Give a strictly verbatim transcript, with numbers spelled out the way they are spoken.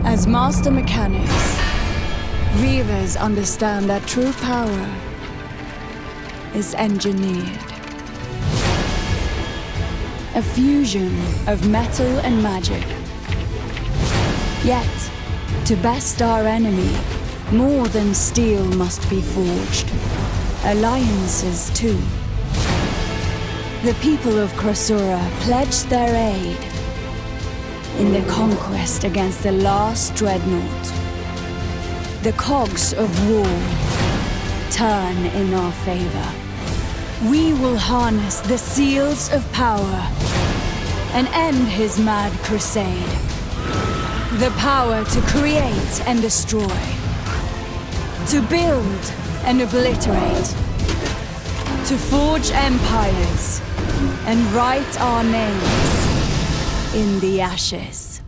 As master mechanics, Reavers understand that true power is engineered. A fusion of metal and magic. Yet, to best our enemy, more than steel must be forged. Alliances, too. The people of Krasura pledged their aid in the conquest against the last dreadnought. The cogs of war turn in our favor. We will harness the seals of power and end his mad crusade. The power to create and destroy. To build and obliterate. To forge empires and write our names in the ashes.